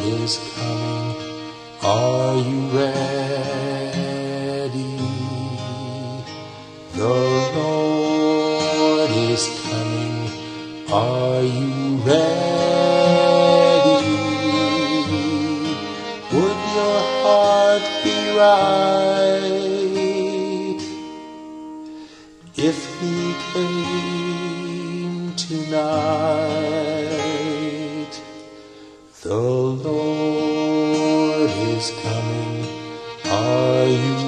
is coming. Are you ready? The Lord is coming. Are you ready? Would your heart be right if he came tonight? The Lord is coming. Are you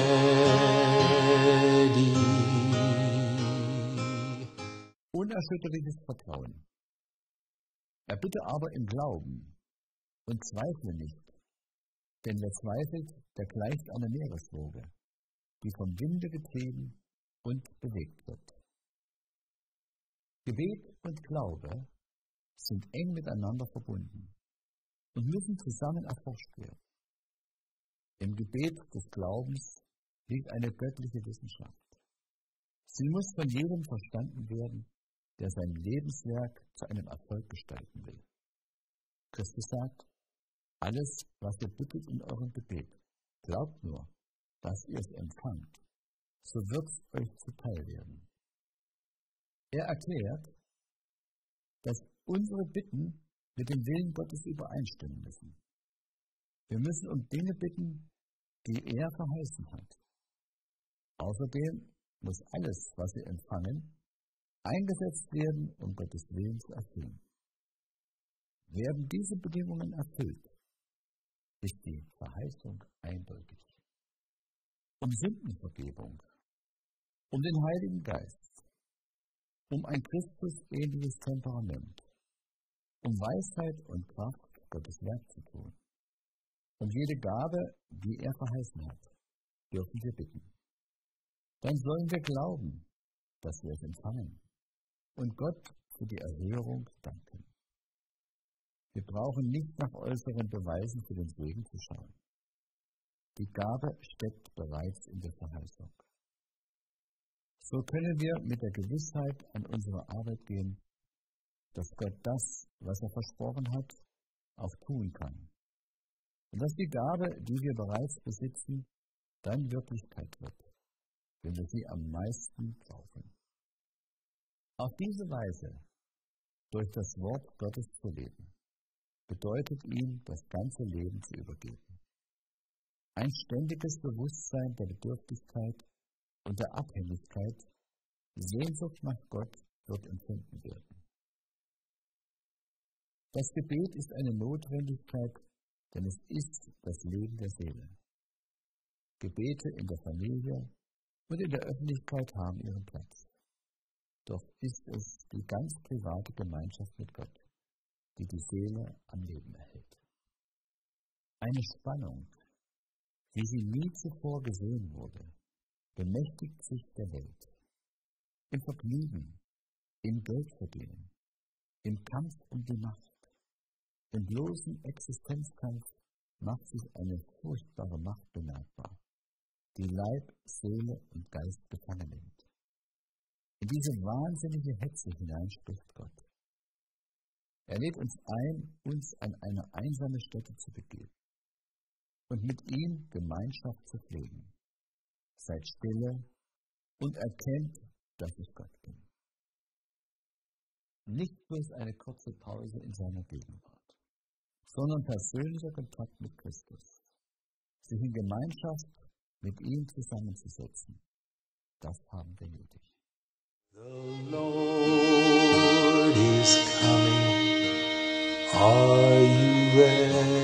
ready? Unerschütterliches Vertrauen. Erbitte aber im Glauben und zweifle nicht, denn wer zweifelt, der gleicht einer Meereswoge, die vom Winde getrieben und bewegt wird. Gebet und Glaube sind eng miteinander verbunden und müssen zusammen erforscht werden. Im Gebet des Glaubens liegt eine göttliche Wissenschaft. Sie muss von jedem verstanden werden, der sein Lebenswerk zu einem Erfolg gestalten will. Christus sagt, alles, was ihr bittet in eurem Gebet, glaubt nur, dass ihr es empfangt, so wird es euch zuteil werden. Er erklärt, dass unsere Bitten mit dem Willen Gottes übereinstimmen müssen. Wir müssen um Dinge bitten, die er verheißen hat. Außerdem muss alles, was wir empfangen, eingesetzt werden, um Gottes Willen zu erfüllen. Werden diese Bedingungen erfüllt, ist die Verheißung eindeutig. Um Sündenvergebung, um den Heiligen Geist, um ein Christus-ähnliches Temperament, um Weisheit und Kraft, Gottes Werk zu tun. Um jede Gabe, die er verheißen hat, dürfen wir bitten. Dann sollen wir glauben, dass wir es empfangen und Gott für die Erhörung danken. Wir brauchen nicht nach äußeren Beweisen für den Segen zu schauen. Die Gabe steckt bereits in der Verheißung. So können wir mit der Gewissheit an unsere Arbeit gehen, dass Gott das, was er versprochen hat, auch tun kann. Und dass die Gabe, die wir bereits besitzen, dann Wirklichkeit wird, wenn wir sie am meisten brauchen. Auf diese Weise, durch das Wort Gottes zu leben, bedeutet ihm, das ganze Leben zu übergeben. Ein ständiges Bewusstsein der Bedürftigkeit und der Abhängigkeit, Sehnsucht nach Gott wird empfunden werden. Das Gebet ist eine Notwendigkeit, denn es ist das Leben der Seele. Gebete in der Familie und in der Öffentlichkeit haben ihren Platz. Doch ist es die ganz private Gemeinschaft mit Gott, die die Seele am Leben erhält. Eine Spannung, wie sie nie zuvor gesehen wurde, bemächtigt sich der Welt. Im Vergnügen, im Geldverdienen, im Kampf um die Macht, im bloßen Existenzkampf macht sich eine furchtbare Macht bemerkbar, die Leib, Seele und Geist gefangen nimmt. In diese wahnsinnige Hetze hinein spricht Gott. Er lädt uns ein, uns an eine einsame Stätte zu begeben und mit ihm Gemeinschaft zu pflegen. Seid stille und erkennt, dass ich Gott bin. Nicht bloß eine kurze Pause in seiner Gegenwart, sondern persönlicher Kontakt mit Christus, sich in Gemeinschaft mit ihm zusammenzusetzen, das haben wir nötig. The Lord is coming. Are you ready?